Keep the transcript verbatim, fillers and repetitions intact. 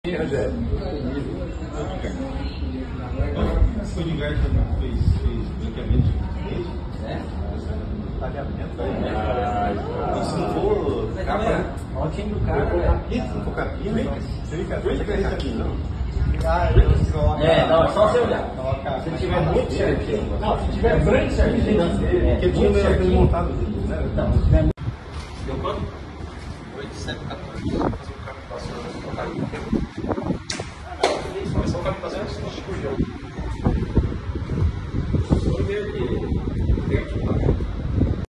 E Rogério? Foi de gás que fez, fez branqueamento de leite? É? Pagamento aí. Se não for capa. Olha o time do cara, velho. Se não for capinha, você fica capinha, não. É, não, é só você olhar. Se tiver muito certinho. Não, se tiver branco certinho. Porque tinha o meu bem montado dele, né? Não, se tiver muito. Deu quanto? oito, sete, quatorze.